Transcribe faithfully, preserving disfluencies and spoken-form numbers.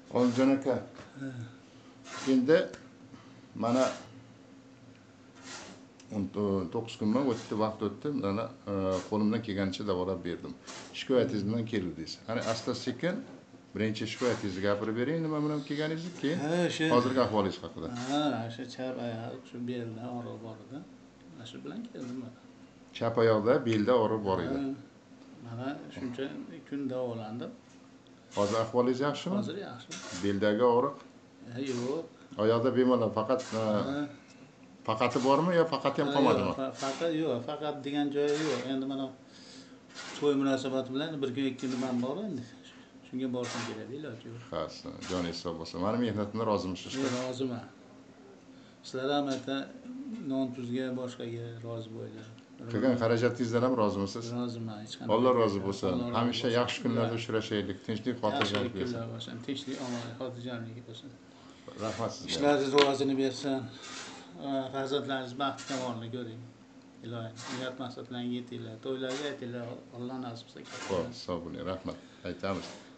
Olimjon aka. Endi mana to'qqiz kundan o'tdi, vaqt o'tdi. Mana qo'limdan kelganicha davolab berdim. Shikoyatingiz bilan keldingiz. Qani asta-sekin birinchi shikoyatingizni gapirib bering, nima bilan kelganingizni, keyin hozirgi ahvolingiz haqida. Ha, o'sha chap oyoq, shu belda og'riq bor edi. Mana shu bilan keldim mana. Chap oyoqda belda og'riq bor edi. Mana shuncha kun davolandim. Hozir ahvolingiz yaxshimi? Hozir yaxshi. Beldagi og'riq? Yo'q. Oyoqda bemalol faqat faqati bormi yo faqati ham qolmadimi? Faqat yo'q, faqat degan joyi yo'q. Endi mana to'y munosabati bilan bir kun ikki kun man bor endi. Shunga borishim kerak, iloji yo'q. Xas, joningiz sog' bo'lsin. Mani mehnatimdan rozimisiz? Roziman. Sizlar ham ayta non tuzga boshqaga rozi bo'linglar. Qilgan xarajatingizdan ham rozimisiz? Roziman, hech qanday. Alloh rozi bo'lsin. Hamisha yaxshi kunlarda uchrashaylik. Tinchlik, xotirjamlik bo'lsin. Tinchlik, omonlik, xotirjamlik bo'lsin. Rahmat sizga. Ishlaringiz rivojini bersin. Farzandlaringiz baxt kamolini ko'ring. Ilohim, niyat maqsadlarga yetinglar. To'ylarga aytinglar, Alloh nasib qilsa. Xo'p, sog' bo'ling. Rahmat. Aytamiz.